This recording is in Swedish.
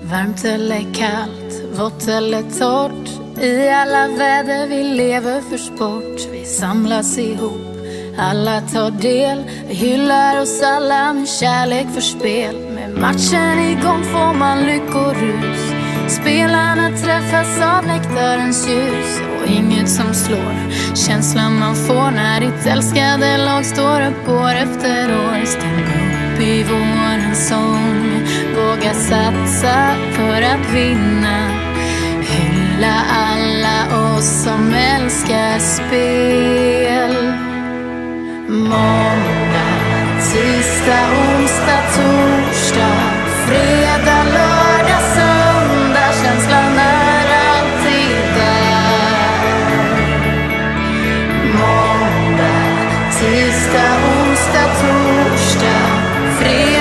Varmt eller kallt, vått eller torrt, i alla väder vi lever för sport. Vi samlas ihop, alla tar del, vi hyllar oss alla med kärlek för spel. Med matchen igång får man lyckorus, spelarna träffas av läktarens ljus. Och inget som slår känslan man får när ditt älskade lag står upp år efter år. Stäng upp i vårens sång, våga satsa för att vinna. Hylla alla oss som älskar spel. Måndag, tisdag, onsdag, torsdag, fredag, lördag, söndag. Känslan är alltid där. Måndag, tisdag, onsdag, torsdag, fredag.